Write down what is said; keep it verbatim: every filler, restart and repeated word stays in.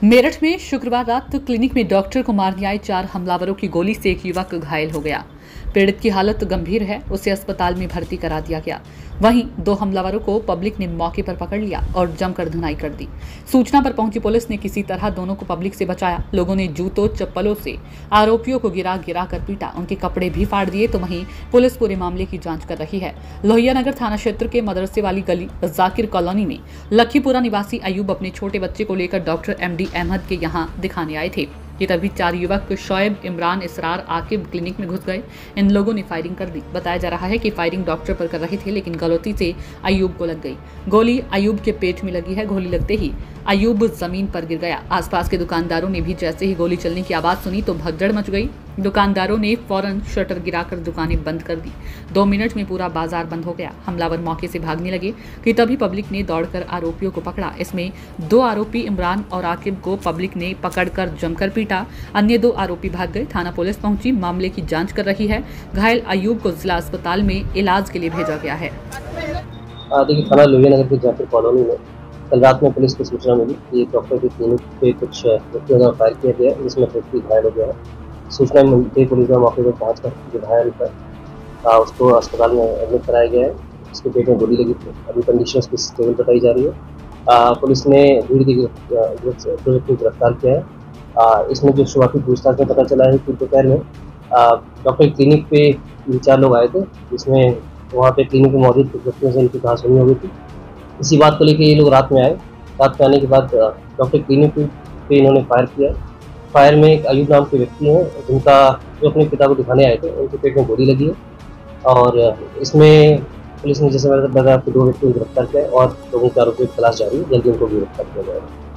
मेरठ में शुक्रवार रात क्लिनिक में डॉक्टर को मारने आए चार हमलावरों की गोली से एक युवक घायल हो गया। पीड़ित की हालत गंभीर है, उसे अस्पताल में भर्ती करा दिया गया। वहीं दो हमलावरों को पब्लिक ने मौके पर पकड़ लिया और जमकर धुनाई कर दी। सूचना पर पहुंची पुलिस ने किसी तरह दोनों को पब्लिक से बचाया। लोगों ने जूतों चप्पलों से आरोपियों को गिरा गिरा कर पीटा, उनके कपड़े भी फाड़ दिए। तो वहीं पुलिस पूरे मामले की जांच कर रही है। लोहिया नगर थाना क्षेत्र के मदरसे वाली गली जाकिर कॉलोनी में लखीपुरा निवासी अयूब अपने छोटे बच्चे को लेकर डॉक्टर एम डी अहमद के यहाँ दिखाने आए थे कि तभी चार युवक शोएब, इमरान, इसरार, आकिब क्लिनिक में घुस गए। इन लोगों ने फायरिंग कर दी। बताया जा रहा है कि फायरिंग डॉक्टर पर कर रहे थे, लेकिन गलती से अयूब को लग गई। गोली अयूब के पेट में लगी है। गोली लगते ही अयूब जमीन पर गिर गया। आसपास के दुकानदारों ने भी जैसे ही गोली चलने की आवाज सुनी तो भगदड़ मच गई। दुकानदारों ने फौरन शटर गिराकर दुकानें बंद कर दी। दो मिनट में पूरा बाजार बंद हो गया। हमलावर मौके से भागने लगे कि तभी पब्लिक ने दौड़कर आरोपियों को पकड़ा। इसमें दो आरोपी इमरान और आकिब को पब्लिक ने पकड़कर जमकर पीटा। अन्य दो आरोपी भाग गए। थाना पुलिस पहुंची, मामले की जांच कर रही है। घायल अयूब को जिला अस्पताल में इलाज के लिए भेजा गया है। देखिए, थाना लोहिया नगर की जाकिर कॉलोनी में कल रात में पुलिस को सूचना मिली कि डॉक्टर की क्लिनिक पे कुछ व्यक्तियों द्वारा फायर किया गया, जिसमें व्यक्ति घायल हो गया है। सूचना मिलते पुलिस ने मौके पर पहुँच कर जो घायल था उसको अस्पताल में एडमिट कराया गया है। उसके पेट में गोली लगी थी। अभी कंडीशन उसकी स्टेबल बताई जा रही है। आ, पुलिस ने भीड़ की प्रोजेक्ट को गिरफ्तार किया है। आ, इसमें जो शुरुआती पूछताछ में पता चला है कि दोपहर में डॉक्टर क्लिनिक पे चार लोग आए थे, जिसमें वहाँ पे क्लिनिक में मौजूद कुछ व्यक्तियों से इनकी कहासुनी हो गई थी। इसी बात को लेकर ये लोग रात में आए। रात में आने के बाद डॉक्टर क्लिनिक पे इन्होंने फायर किया। फायर में एक अयूब नाम के व्यक्ति हैं, जिनका जो अपने पिता को दिखाने आए थे, उनके पेट में गोली लगी है। और इसमें पुलिस ने जैसे बताया कि दो व्यक्तियों को गिरफ्तार किया और लोगों के आरोपियों की तलाश जारी है। जल्दी उनको गिरफ्तार किया जाएगा।